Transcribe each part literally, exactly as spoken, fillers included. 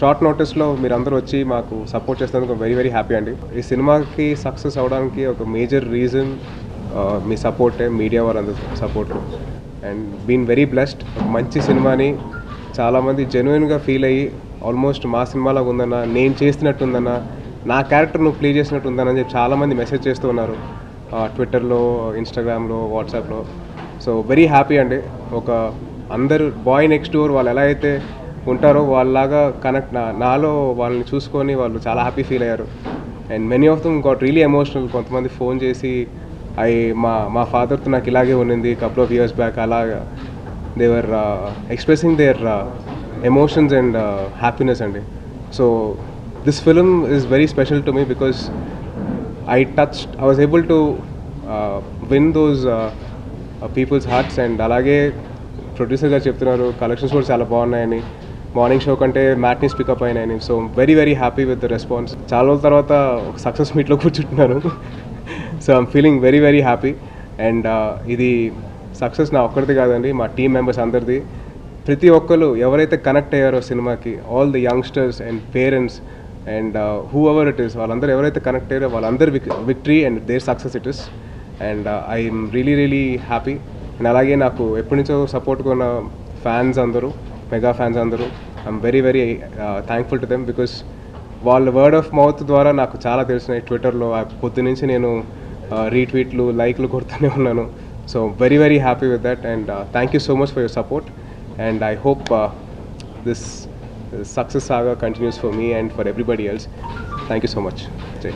Short నోటీస్లో మీరు అందరూ వచ్చి మాకు సపోర్ట్ చేసినందుకు వెరీ వెరీ హ్యాపీ అండి. ఈ సినిమాకి సక్సెస్ అవడానికి ఒక మేజర్ రీజన్ మీ సపోర్టే, మీడియా వాళ్ళందరూ support. And been very blessed. ఒక మంచి సినిమాని చాలామంది జెన్యున్గా ఫీల్ అయ్యి ఆల్మోస్ట్ మా సినిమాలాగా ఉందన్న, నేను చేస్తున్నట్టుందన్న, నా క్యారెక్టర్ నువ్వు ప్లే చేసినట్టు ఉందని చెప్పి చాలామంది మెసేజ్ చేస్తూ ఉన్నారు ట్విట్టర్లో, ఇన్స్టాగ్రామ్లో, వాట్సాప్లో. సో వెరీ హ్యాపీ అండి. ఒక అందరు బాయ్ నెక్స్ట్ డోర్ వాళ్ళు ఎలా అయితే ఉంటారో వాళ్ళలాగా కనెక్ట్ నా నాలో వాళ్ళని చూసుకొని వాళ్ళు చాలా హ్యాపీ ఫీల్ అయ్యారు. And many of them got really emotional. కొంతమంది ఫోన్ చేసి అవి మా మా ఫాదర్తో నాకు ఇలాగే ఉన్నింది కపుల్ ఆఫ్ ఇయర్స్ బ్యాక్, అలాగా they were expressing their emotions and happiness అండి. So this film is very special to me because I touched I was able to win those peoples hearts. And అలాగే ప్రొడ్యూసర్ గారు చెప్తున్నారు collections కూడా చాలా బాగున్నాయని, morning show కంటే matinees pickup అయినాయని. So very very happy with the response. చాలా రోజుల తర్వాత ఒక సక్సెస్ మీట్లో కూర్చుంటున్నాను. So I'm feeling very very happy. And ఇది సక్సెస్ నా ఒక్కరిది కాదండి, మా టీమ్ మెంబర్స్ అందరిది. ప్రతి ఒక్కరు ఎవరైతే కనెక్ట్ అయ్యారో సినిమాకి, all the youngsters and parents and whoever it is, వాళ్ళందరూ ఎవరైతే కనెక్ట్ అయ్యారో వాళ్ళందరూ victory and their success it is. And I'm really really happy. And అలాగే నాకు ఎప్పటి నుంచో సపోర్ట్గా ఉన్న ఫ్యాన్స్ అందరూ, మెగా ఫ్యాన్స్ అందరూ, I'm very very thankful to them because వాళ్ళ వర్డ్ ఆఫ్ మౌత్ ద్వారా నాకు చాలా తెలిసినాయి. ట్విట్టర్లో పొద్దు నుంచి నేను రీట్వీట్లు, లైక్లు కొడుతూనే ఉన్నాను. So very very happy with that. And thank you so much for your support. And I hope this success saga continues for me and for everybody else. Thank you so much. Jai.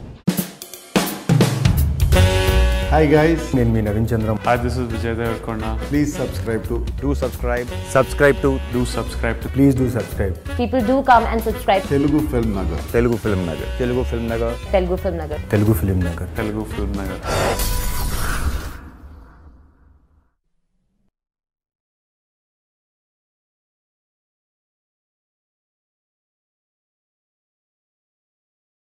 Hi guys, nenu mee Naveen Chandram. Hi, this is Vijay Devarkonda. Please subscribe to do subscribe subscribe to Do subscribe to please do subscribe People do come and subscribe. Telugu Film Nagar. Telugu Film Nagar Telugu Film Nagar Telugu Film Nagar. Telugu Film Nagar. Telugu Film Nagar.